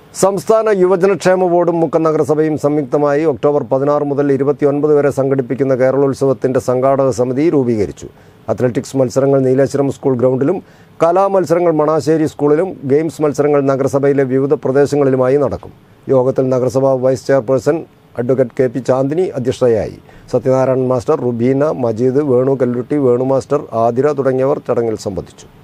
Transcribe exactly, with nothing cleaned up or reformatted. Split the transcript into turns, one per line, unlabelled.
സംസ്ഥാന യുവജനക്ഷേമ ബോർഡും മുക്കം നഗരസഭയും സംയുക്തമായി ഒക്ടോബർ പതിനാറ് മുതൽ ഇരുപത്തിയൊൻപത് വരെ സംഘടിപ്പിക്കുന്ന കേരളോത്സവത്തിന്റെ സംഘാടക സമിതി രൂപീകരിച്ചു. അത്ലറ്റിക്സ് മത്സരങ്ങൾ നീലേശ്വരം സ്കൂൾ ഗ്രൗണ്ടിലും കലാമത്സരങ്ങൾ മണാശ്ശേരി സ്കൂളിലും ഗെയിംസ് മത്സരങ്ങൾ നഗരസഭയിലെ വിവിധ പ്രദേശങ്ങളിലുമായി നടക്കും. യോഗത്തിൽ നഗരസഭാ vice chairperson advocate K P Chandini അധ്യക്ഷതയായി. സത്യനാരായണൻ മാസ്റ്റർ, റുബീന, മജീദ്, വേണു കല്ലുട്ടി, വേണു മാസ്റ്റർ, ആതിര തുടങ്ങിയവർ ചടങ്ങിൽ സംബന്ധിച്ചു.